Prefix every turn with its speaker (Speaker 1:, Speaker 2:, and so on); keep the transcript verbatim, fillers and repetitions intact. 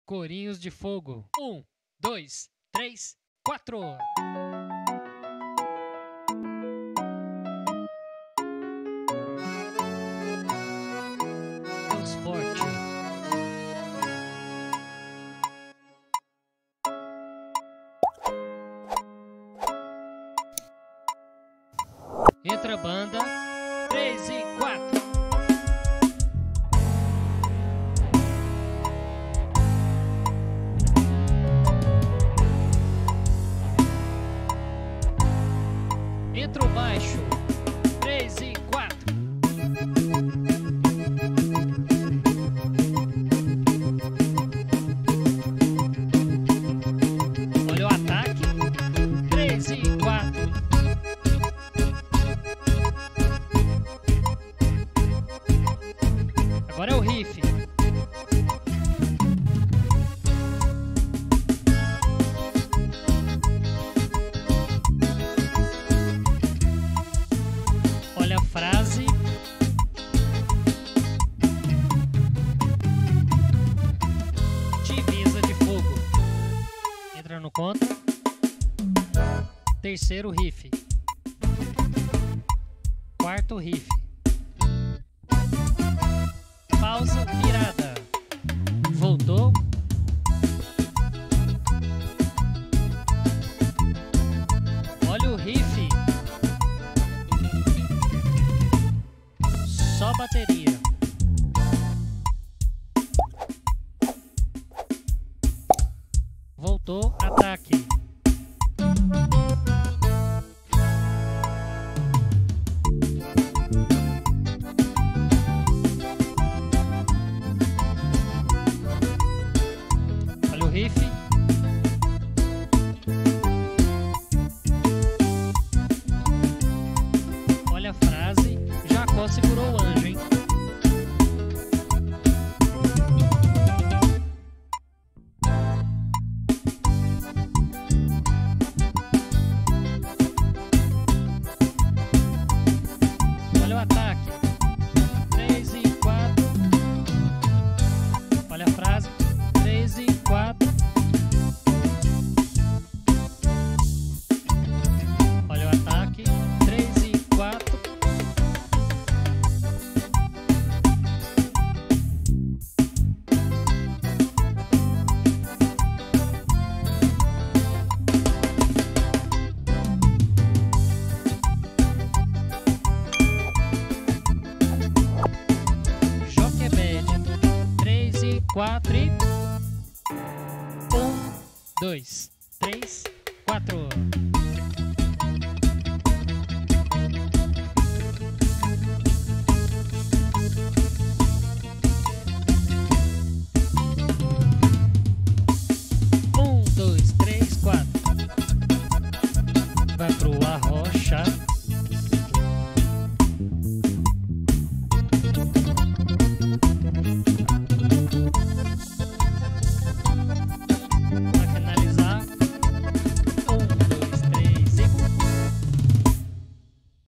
Speaker 1: Corinhos de fogo. Um, dois, três, quatro. Deus forte. Entra a banda. Três e quatro. Entra o baixo. Três e quatro. Olha o ataque. Três e quatro. Agora é o riff. Olha a frase. Divisa de fogo. Entra no contra. Terceiro riff. Quarto riff. Pausa, virada. Voltou. Olha o riff. Só bateria. Voltou, ataque. Olha o riff. Olha a frase. Jacó segurou o anjo, hein? Olha o ataque. Três e quatro. Olha a frase. Três e quatro. Olha o ataque. Três e quatro. Joquebed. Três e quatro e um, dois, três, quatro.